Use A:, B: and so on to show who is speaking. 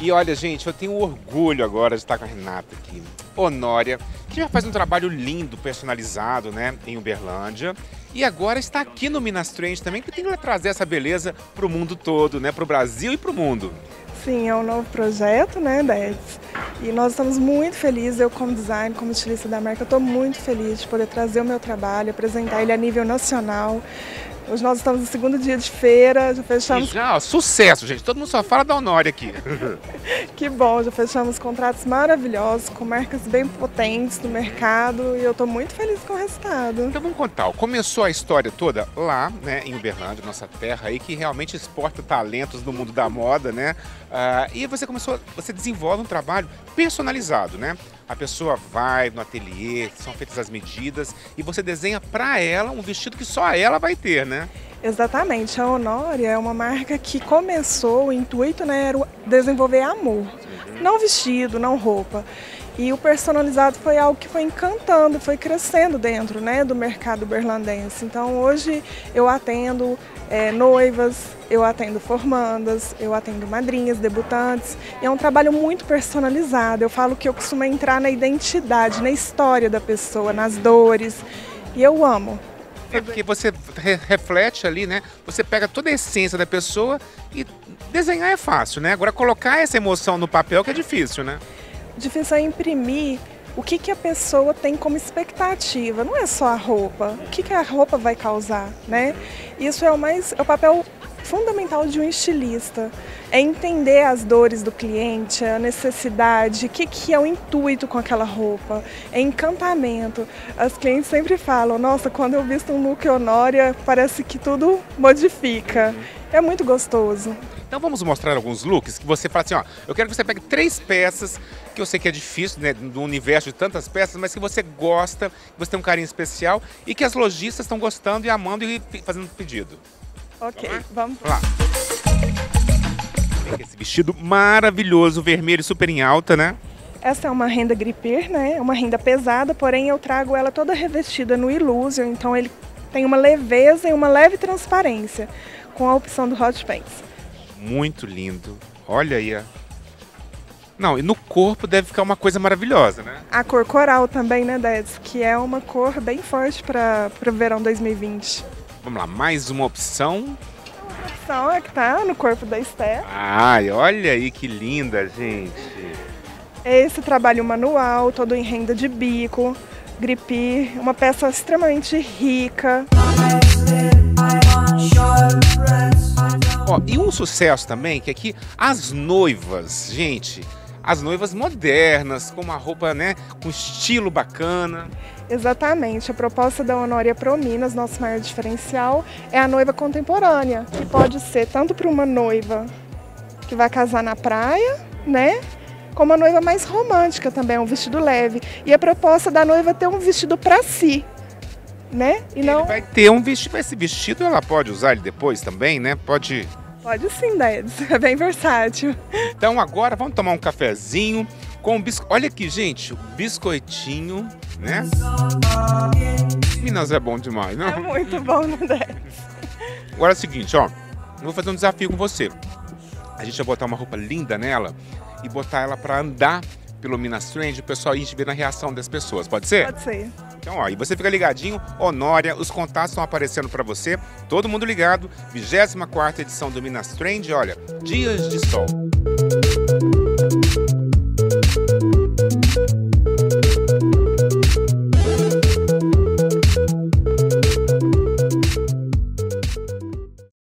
A: E olha, gente, eu tenho orgulho agora de estar com a Renata aqui. Honória, que já faz um trabalho lindo, personalizado, né, em Uberlândia. E agora está aqui no Minas Trend também, que tem que trazer essa beleza para o mundo todo, né, para o Brasil e para o mundo.
B: Sim, é um novo projeto, né, Deds? E nós estamos muito felizes, eu como designer, como estilista da marca, estou muito feliz de poder trazer o meu trabalho, apresentar ele a nível nacional. Hoje nós estamos no segundo dia de feira, já fechamos...
A: E já, ó, sucesso, gente. Todo mundo só fala da Honória aqui.
B: Que bom, já fechamos contratos maravilhosos, com marcas bem potentes no mercado e eu estou muito feliz com o resultado.
A: Então vamos contar, ó, começou a história toda lá, né, em Uberlândia, nossa terra aí, que realmente exporta talentos no mundo da moda, né? E você desenvolve um trabalho personalizado, né? A pessoa vai no ateliê, são feitas as medidas e você desenha para ela um vestido que só ela vai ter, né?
B: Exatamente, a Honória é uma marca que começou, o intuito, né, era desenvolver amor, não vestido, não roupa. E o personalizado foi algo que foi encantando, foi crescendo dentro, né, do mercado berlandense. Então hoje eu atendo noivas, eu atendo formandas, eu atendo madrinhas, debutantes. E é um trabalho muito personalizado. Eu falo que eu costumo entrar na identidade, na história da pessoa, nas dores. E eu amo.
A: É porque você reflete ali, né? Você pega toda a essência da pessoa e desenhar é fácil, né? Agora colocar essa emoção no papel que é difícil, né?
B: Difícil é imprimir o que a pessoa tem como expectativa, não é só a roupa, o que a roupa vai causar, né? Isso é o papel fundamental de um estilista, é entender as dores do cliente, a necessidade, o que é o intuito com aquela roupa, é encantamento. As clientes sempre falam, nossa, quando eu visto um look Honória, parece que tudo modifica, é muito gostoso.
A: Então vamos mostrar alguns looks que você fala assim, ó, eu quero que você pegue 3 peças, que eu sei que é difícil, né, do universo de tantas peças, mas que você gosta, que você tem um carinho especial e que as lojistas estão gostando e amando e fazendo pedido.
B: Ok, vamos
A: lá. Esse vestido maravilhoso, vermelho, super em alta, né?
B: Essa é uma renda gripper, né, é uma renda pesada, porém eu trago ela toda revestida no Illusion, então ele tem uma leveza e uma leve transparência, com a opção do Hot Pants.
A: Muito lindo. Olha aí. Não, e no corpo deve ficar uma coisa maravilhosa, né?
B: A cor coral também, né, Deds? Que é uma cor bem forte para o verão 2020.
A: Vamos lá, mais uma opção.
B: A opção é que tá no corpo da Esther.
A: Ai, olha aí que linda, gente.
B: Esse trabalho manual, todo em renda de bico, gripir, uma peça extremamente rica.
A: Ó, e um sucesso também, que aqui as noivas, gente, as noivas modernas, com uma roupa, né, com estilo bacana.
B: Exatamente, a proposta da Honória Prominas, nosso maior diferencial, é a noiva contemporânea, que pode ser tanto para uma noiva que vai casar na praia, né, como a noiva mais romântica também, um vestido leve. E a proposta da noiva é ter um vestido para si, né? E não...
A: Ele vai ter um vestido, esse vestido ela pode usar ele depois também, né? Pode
B: sim, Deds, é bem versátil.
A: Então agora vamos tomar um cafezinho com biscoito. Olha aqui, gente, o biscoitinho, né? Minas é bom demais, né?
B: É muito bom, né, Deds?
A: Agora é o seguinte, ó, eu vou fazer um desafio com você. A gente vai botar uma roupa linda nela e botar ela para andar pelo Minas Trend, o pessoal ir ver na reação das pessoas, pode ser?
B: Pode ser.
A: Então, ó, e você fica ligadinho, Honória, os contatos estão aparecendo para você, todo mundo ligado, 24ª edição do Minas Trend, olha, Dias de Sol.